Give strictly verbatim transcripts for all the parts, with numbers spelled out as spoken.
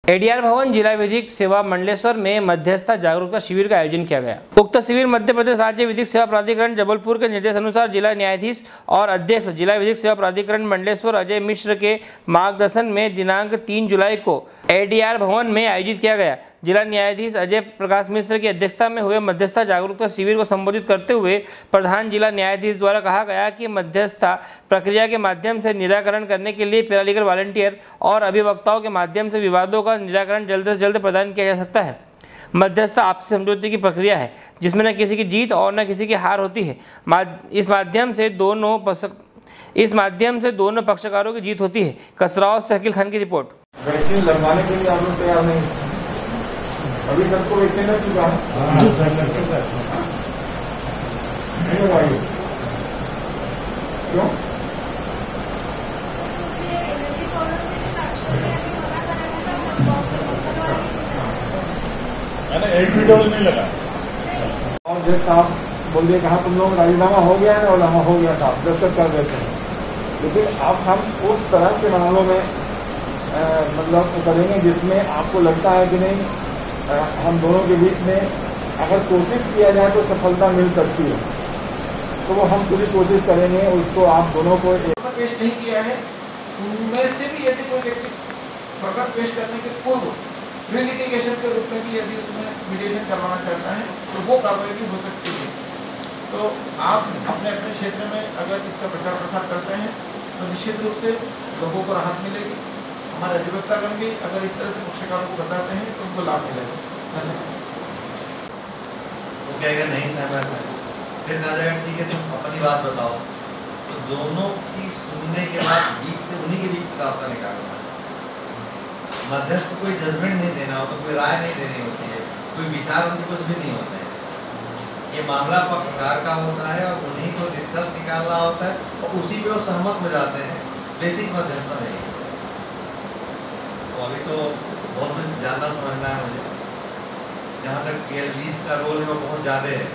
ADR भवन जिला विधिक सेवा मंडलेश्वर में मध्यस्थता जागरूकता शिविर का आयोजन किया गया। उक्त शिविर मध्य प्रदेश राज्य विधिक सेवा प्राधिकरण जबलपुर के निर्देश अनुसार जिला न्यायाधीश और अध्यक्ष जिला विधिक सेवा प्राधिकरण मंडलेश्वर अजय मिश्र के मार्गदर्शन में दिनांक तीन जुलाई को एडीआर भवन में आयोजित किया गया। जिला न्यायाधीश अजय प्रकाश मिश्र की अध्यक्षता में हुए मध्यस्थता जागरूकता शिविर को संबोधित करते हुए प्रधान जिला न्यायाधीश द्वारा कहा गया कि मध्यस्थता प्रक्रिया के माध्यम से निराकरण करने के लिए पैरालीगल वॉलंटियर और अभिवक्ताओं के माध्यम से विवादों का निराकरण जल्द से जल्द प्रदान किया जा सकता है। मध्यस्थता आपसी समझौते की प्रक्रिया है जिसमें न किसी की जीत और न किसी की हार होती है। इस माध्यम से दोनों इस माध्यम से दोनों पक्षकारों की जीत होती है। कसराव से अकील खान की रिपोर्ट। वैक्सीन लगवाने के लिए आप लोग तैयार नहीं, अभी सबको वैक्सीन लग चुका है, नहीं लगवाइए। क्यों? एक भी डोज नहीं लगा। और जज साहब बोलिए कहा तुम लोग राजीनामा हो गया है और नामा हो गया साहब दस्तखत कर देते हैं, लेकिन अब हम उस तरह के मामलों में आ, मतलब करेंगे जिसमें आपको लगता है कि नहीं आ, हम दोनों के बीच में अगर कोशिश किया जाए तो सफलता मिल सकती है, तो वो हम पूरी कोशिश करेंगे। उसको आप दोनों को पेश नहीं किया है, उनमें से भी यदि कोई व्यक्ति प्रकट पेश करने के पूर्व प्री लिटिगेशन के रूप में भी यदि उसमें मीडिएशन करवाना चाहता है तो वो कार्रवाई भी हो सकती है। तो आप अपने अपने क्षेत्र में अगर इसका प्रचार प्रसार करते हैं तो निश्चित रूप से लोगों को राहत मिलेगी। हमारे अधिवक्तागण भी अगर इस तरह से पक्षकारों को बताते हैं तो उनको लाभ मिलेगा। धन्यवाद। वो कहेगा नहीं सहमत है, फिर कहा जाएगा ठीक है तुम अपनी बात बताओ, तो दोनों की सुनने के बाद बीच से उन्हीं के बीच रास्ता निकालना है। मध्यस्थ को कोई जजमेंट नहीं देना होता, कोई राय नहीं देनी होती है, कोई विचार उनके कुछ भी नहीं होते हैं। ये मामला पक्षकार का होता है और उन्हीं को निष्कर्ष निकालना होता है और उसी पे वो सहमत हो जाते हैं। बेसिक मध्यस्थता नहीं है। तो अभी तो बहुत कुछ जानना समझना है मुझे। जहाँ तक पीएलबीज का रोल है वो बहुत ज़्यादा है,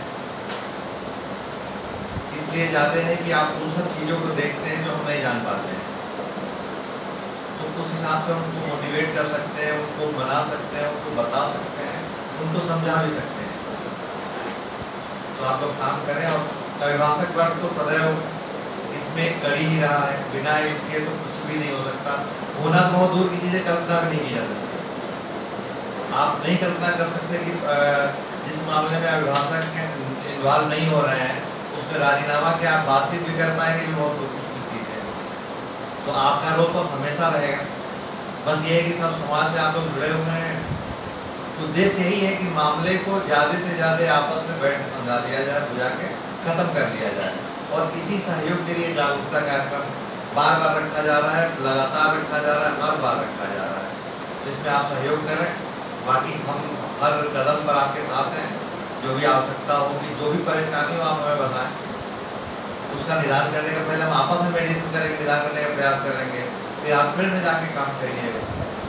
इसलिए ज़्यादा है कि आप उन सब चीज़ों को देखते हैं जो हम नहीं जान पाते हैं, तो उस हिसाब से उनको मोटिवेट कर सकते हैं, उनको मना सकते हैं, उनको बता सकते हैं, उनको समझा भी सकते हैं। तो आप लोग काम करें और अभिभाषक वर्ग तो सदैव इसमें कड़ी ही रहा है, बिना इसके तो कुछ भी नहीं हो सकता। होना तो बहुत दूर की चीज़ें कल्पना भी नहीं की जा सकती। आप नहीं कल्पना कर सकते कि जिस मामले में अभिभाषक इन्वॉल्व नहीं हो रहे हैं उसमें राजीनामा के आप बातचीत भी कर पाएंगे जो बहुत मुश्किल चीज़ है। तो आपका रोल तो हमेशा रहेगा। बस ये है कि सब समाज से आप लोग जुड़े हुए हैं, तो उद्देश्य यही है कि मामले को ज़्यादा से ज़्यादा आपस में बैठ समझा दिया जाए, बुझा के ख़त्म कर लिया जाए। और इसी सहयोग के लिए जागरूकता कार्यक्रम बार बार रखा जा रहा है, लगातार रखा जा रहा है, हर बार रखा जा रहा है। तो इसमें आप सहयोग करें। बाकी हम हर कदम पर आपके साथ हैं। जो भी आवश्यकता होगी, जो भी परेशानी हो आप हमें बताएं, उसका निदान करने का पहले हम आपस में मेडिटेशन करेंगे, निदान करने का प्रयास करेंगे, फिर आप फील्ड में जाके काम करिएगा।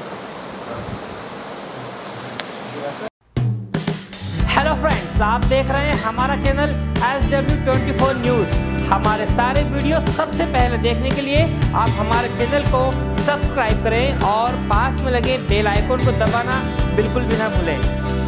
हेलो फ्रेंड्स, आप देख रहे हैं हमारा channel S W twenty four news. हमारे सारे वीडियो सबसे पहले देखने के लिए आप हमारे चैनल को सब्सक्राइब करें और पास में लगे बेल आइकन को दबाना बिल्कुल भी ना भूलें।